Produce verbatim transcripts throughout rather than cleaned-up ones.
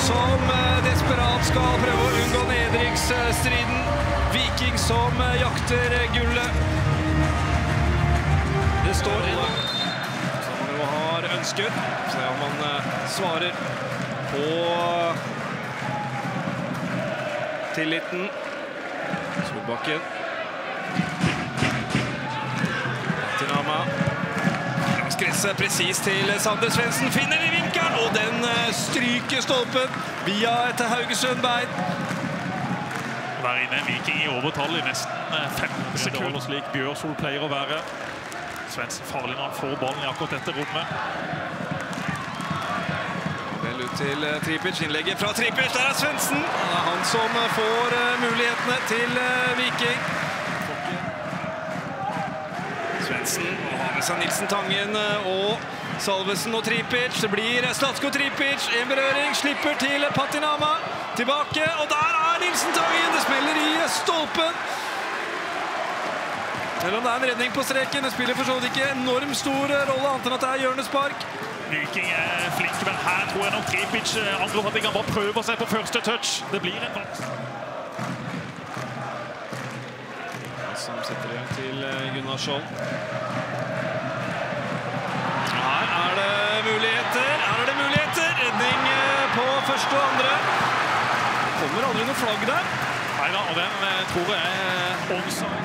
som desperat skal prøve å unngå nedrykksstriden. Viking som jakter gullet. Det står en som man jo har ønsket. Se om man svarer på tilliten. Solbakken. Patinama. Gresset precis til Sander Svendsen, finner i vinkelen, og den stryker stolpen via et Haugesund-bein. Være inne en Viking i overtall i nesten femten sekunder, slik Bjørsol pleier å være. Svendsen farlig når han får ballen i akkurat dette rommet. Vel ut til Tripic, innlegget fra Tripic, der er Svendsen. Det er han som får mulighetene til Viking. Svendsen har med seg Nilsen Tangen og Salvesen og Tripic. Det blir Slatko Tripic, en berøring, slipper til Patinama. Tilbake, og der er Nilsen Tangen. Det spiller i stolpen. Selv om det er en redning på streken, det spiller for så vidt ikke enormt stor rolle, annet enn at det er hjørnespark. Viking er flink, men her tror jeg nok Tripic angrer at de kan bare prøve seg på første touch. Det blir en boks. Som setter igjen til Gunnarsson. Her er det muligheter, her er det muligheter. Redning på første og andre. Kommer aldri noe flagg der. Neida, og den tror jeg er onside.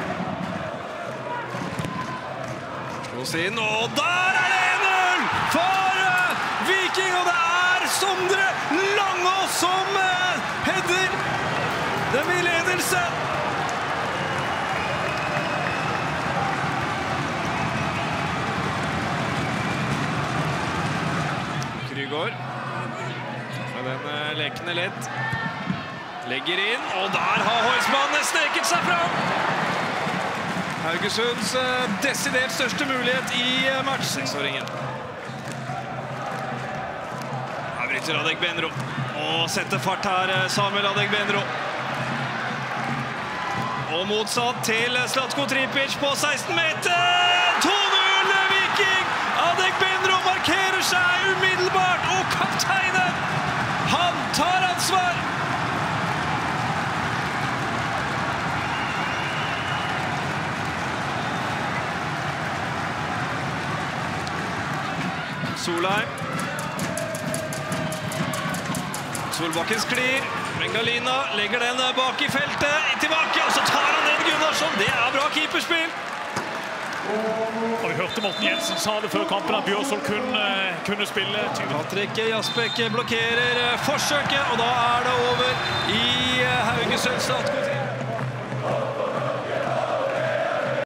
Slås inn, og der er det en null for Viking, og det er Sondre Langås som header. Det blir ledelse. Krygård. Med den lekende lett. Legger inn, og der har Høismann sneket seg fram. Haugesunds desidert største mulighet i match. Seksåringen. Her bryter Adegbenro. Og setter fart her, Samuel Adegbenro. Og motsatt til Slatko Tripic på seksten meter. to null Viking! Adegbenro markerer seg umiddelbart, og kapteinen, han tar ansvar. Solheim. Solbakken sklir. Bengalina legger den bak i feltet. Tilbake, og så tar han den Gunnarsson. Det er bra keeperspill. Og vi hørte Morten Jensen sa det før kampen at Bjørsol kunne, kunne spille. Patrick Jasbæk blokkerer forsøket, og da er det over.